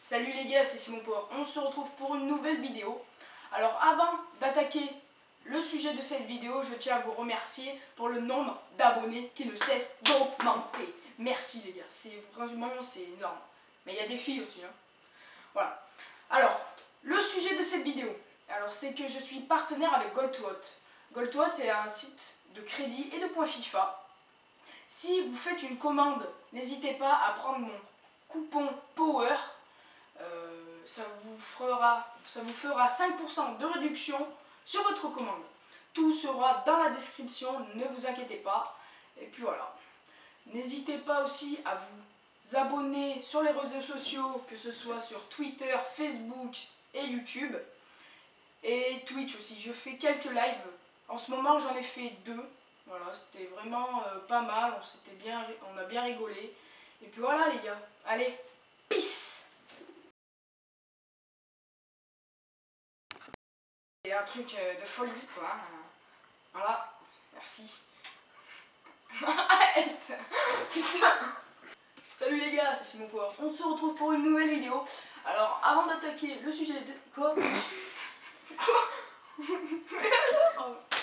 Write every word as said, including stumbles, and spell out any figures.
Salut les gars, c'est Simon Power. On se retrouve pour une nouvelle vidéo. Alors avant d'attaquer le sujet de cette vidéo, je tiens à vous remercier pour le nombre d'abonnés qui ne cesse d'augmenter. Merci les gars, c'est vraiment c'est énorme. Mais il y a des filles aussi. Hein. Voilà. Alors, le sujet de cette vidéo, alors c'est que je suis partenaire avec Goldwot. Goldwot c'est un site de crédit et de points FIFA. Si vous faites une commande, n'hésitez pas à prendre mon coupon Power. Euh, ça, vous fera, ça vous fera cinq pour cent de réduction sur votre commande. Tout sera dans la description, ne vous inquiétez pas. Et puis voilà. N'hésitez pas aussi à vous abonner sur les réseaux sociaux, que ce soit sur Twitter, Facebook et YouTube. Et Twitch aussi. Je fais quelques lives. En ce moment, j'en ai fait deux. Voilà, c'était vraiment euh, pas mal. On, s'était bien, on a bien rigolé. Et puis voilà les gars. Allez, peace! C'est un truc de folie quoi. Voilà, merci. Arrête. Putain. Salut les gars, c'est Simon Power. On se retrouve pour une nouvelle vidéo. Alors avant d'attaquer le sujet de... Quoi? Quoi?